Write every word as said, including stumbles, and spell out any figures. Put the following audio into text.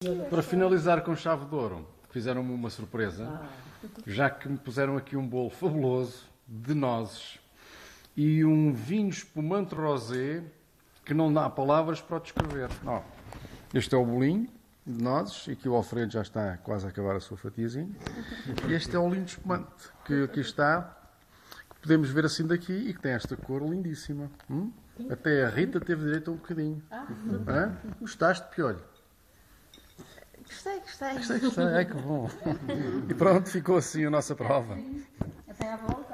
Para finalizar com chave de ouro, fizeram-me uma surpresa, já que me puseram aqui um bolo fabuloso de nozes e um vinho espumante rosé que não dá palavras para o descrever. Ó, este é o bolinho de nozes, e aqui o Alfredo já está quase a acabar a sua fatiazinha. E este é o lindo espumante que aqui está, que podemos ver assim daqui e que tem esta cor lindíssima. Hum? Até a Rita teve direito a um bocadinho. Hã? Gostaste, Piolho? Gostei, gostei. Gostei, gostei. Ai, que bom. E pronto, ficou assim a nossa prova. Até à volta.